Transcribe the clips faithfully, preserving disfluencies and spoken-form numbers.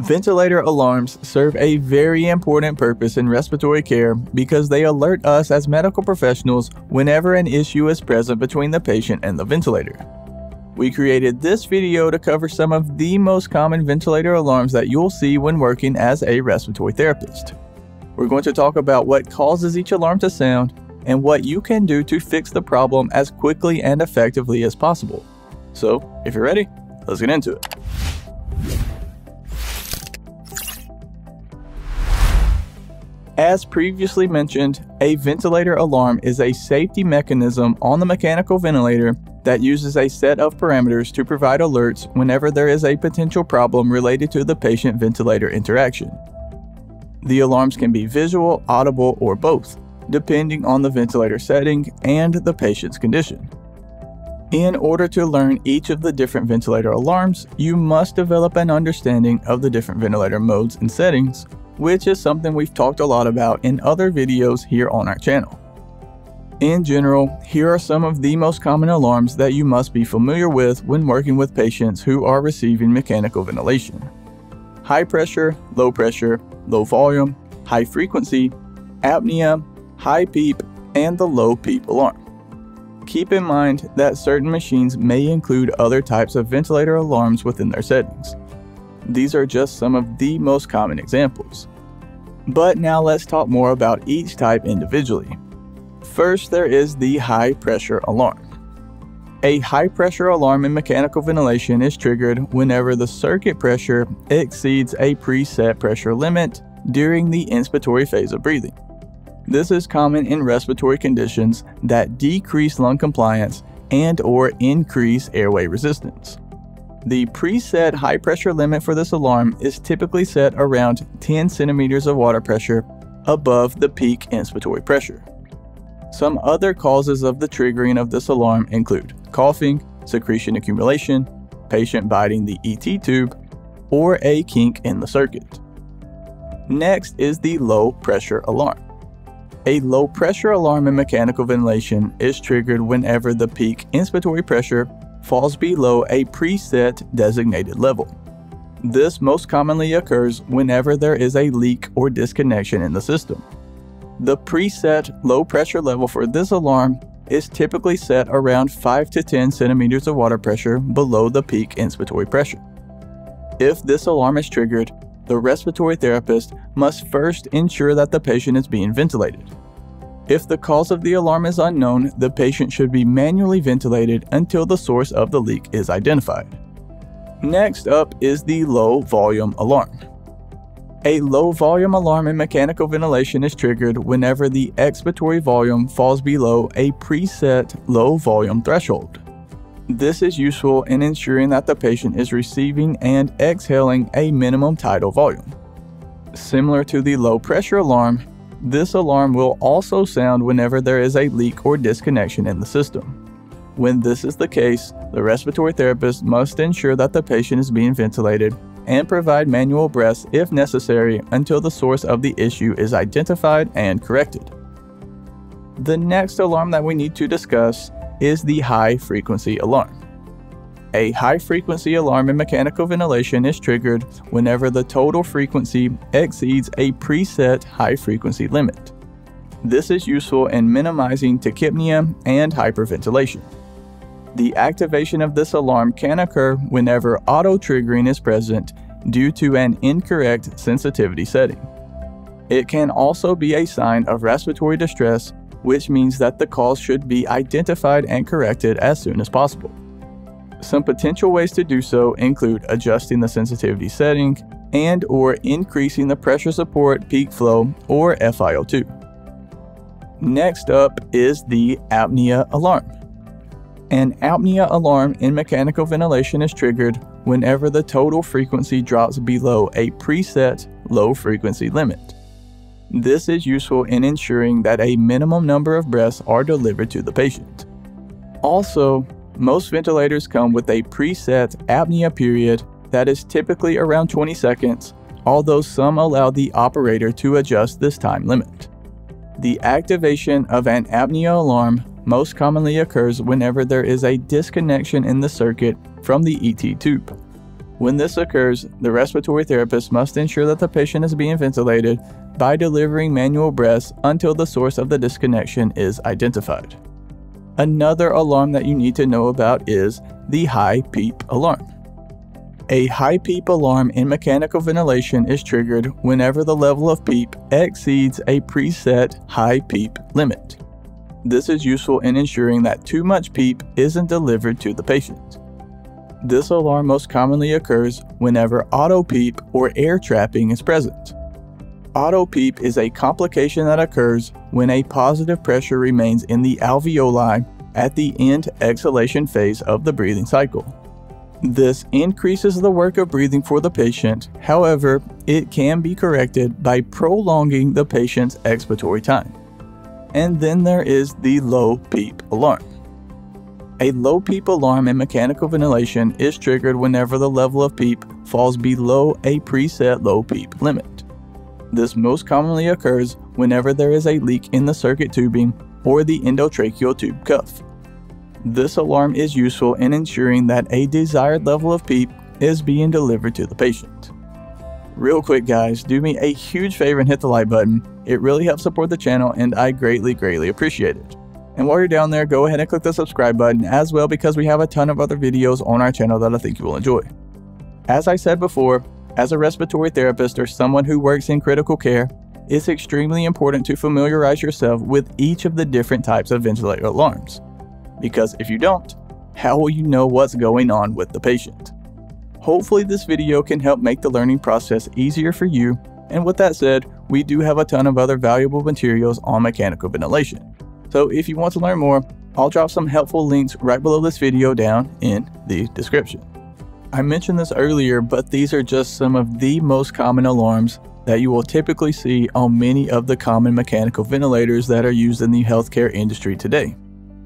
Ventilator alarms serve a very important purpose in respiratory care because they alert us as medical professionals whenever an issue is present between the patient and the ventilator. We created this video to cover some of the most common ventilator alarms that you'll see when working as a respiratory therapist. We're going to talk about what causes each alarm to sound and what you can do to fix the problem as quickly and effectively as possible. So, if you're ready, let's get into it. As previously mentioned, a ventilator alarm is a safety mechanism on the mechanical ventilator that uses a set of parameters to provide alerts whenever there is a potential problem related to the patient-ventilator interaction. The alarms can be visual, audible, or both, depending on the ventilator setting and the patient's condition. In order to learn each of the different ventilator alarms, you must develop an understanding of the different ventilator modes and settings, which is something we've talked a lot about in other videos here on our channel. In general, here are some of the most common alarms that you must be familiar with when working with patients who are receiving mechanical ventilation. High pressure, low pressure, low volume, high frequency, apnea, high PEEP, and the low PEEP alarm. Keep in mind that certain machines may include other types of ventilator alarms within their settings. These are just some of the most common examples. But now let's talk more about each type individually. First, there is the high pressure alarm. A high pressure alarm in mechanical ventilation is triggered whenever the circuit pressure exceeds a preset pressure limit during the inspiratory phase of breathing. This is common in respiratory conditions that decrease lung compliance and or increase airway resistance. The preset high pressure limit for this alarm is typically set around ten centimeters of water pressure above the peak inspiratory pressure. Some other causes of the triggering of this alarm include coughing, secretion accumulation, patient biting the E T tube, or a kink in the circuit. Next is the low pressure alarm. A low pressure alarm in mechanical ventilation is triggered whenever the peak inspiratory pressure falls below a preset designated level. This most commonly occurs whenever there is a leak or disconnection in the system. The preset low pressure level for this alarm is typically set around five to ten centimeters of water pressure below the peak inspiratory pressure. If this alarm is triggered, the respiratory therapist must first ensure that the patient is being ventilated. If the cause of the alarm is unknown, the patient should be manually ventilated until the source of the leak is identified. Next up is the low volume alarm. A low volume alarm in mechanical ventilation is triggered whenever the expiratory volume falls below a preset low volume threshold. This is useful in ensuring that the patient is receiving and exhaling a minimum tidal volume. Similar to the low pressure alarm, this alarm will also sound whenever there is a leak or disconnection in the system. When this is the case, the respiratory therapist must ensure that the patient is being ventilated and provide manual breaths if necessary until the source of the issue is identified and corrected. The next alarm that we need to discuss is the high frequency alarm. A high frequency alarm in mechanical ventilation is triggered whenever the total frequency exceeds a preset high frequency limit. This is useful in minimizing tachypnea and hyperventilation. The activation of this alarm can occur whenever auto-triggering is present due to an incorrect sensitivity setting. It can also be a sign of respiratory distress, which means that the cause should be identified and corrected as soon as possible. Some potential ways to do so include adjusting the sensitivity setting and or increasing the pressure support peak flow or F i O two. Next up is the apnea alarm. An apnea alarm in mechanical ventilation is triggered whenever the total frequency drops below a preset low frequency limit. This is useful in ensuring that a minimum number of breaths are delivered to the patient. Also, most ventilators come with a preset apnea period that is typically around twenty seconds, although some allow the operator to adjust this time limit. The activation of an apnea alarm most commonly occurs whenever there is a disconnection in the circuit from the E T tube. When this occurs, the respiratory therapist must ensure that the patient is being ventilated by delivering manual breaths until the source of the disconnection is identified. Another alarm that you need to know about is the high PEEP alarm. A high PEEP alarm in mechanical ventilation is triggered whenever the level of PEEP exceeds a preset high PEEP limit. This is useful in ensuring that too much PEEP isn't delivered to the patient. This alarm most commonly occurs whenever auto PEEP or air trapping is present. Auto PEEP is a complication that occurs when a positive pressure remains in the alveoli at the end exhalation phase of the breathing cycle. This increases the work of breathing for the patient. However, it can be corrected by prolonging the patient's expiratory time. And then there is the low PEEP alarm. A low PEEP alarm in mechanical ventilation is triggered whenever the level of PEEP falls below a preset low PEEP limit. This most commonly occurs whenever there is a leak in the circuit tubing or the endotracheal tube cuff. This alarm is useful in ensuring that a desired level of PEEP is being delivered to the patient. Real quick guys, do me a huge favor and hit the like button. It really helps support the channel and I greatly, greatly appreciate it. And while you're down there, go ahead and click the subscribe button as well because we have a ton of other videos on our channel that I think you will enjoy. As I said before, as a respiratory therapist or someone who works in critical care, it's extremely important to familiarize yourself with each of the different types of ventilator alarms. Because if you don't, how will you know what's going on with the patient? Hopefully this video can help make the learning process easier for you, and with that said, we do have a ton of other valuable materials on mechanical ventilation. So if you want to learn more, I'll drop some helpful links right below this video down in the description. I mentioned this earlier, but these are just some of the most common alarms that you will typically see on many of the common mechanical ventilators that are used in the healthcare industry today.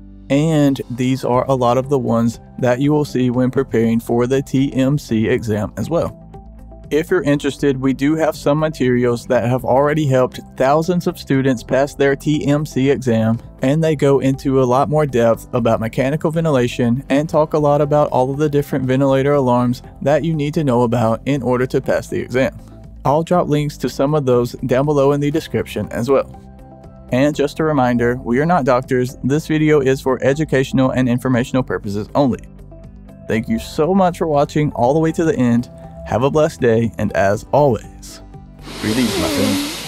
And these are a lot of the ones that you will see when preparing for the T M C exam as well. If you're interested, we do have some materials that have already helped thousands of students pass their T M C exam, and they go into a lot more depth about mechanical ventilation and talk a lot about all of the different ventilator alarms that you need to know about in order to pass the exam. I'll drop links to some of those down below in the description as well. And just a reminder, we are not doctors. This video is for educational and informational purposes only. Thank you so much for watching all the way to the end. Have a blessed day, and as always, breathe easy, my friend.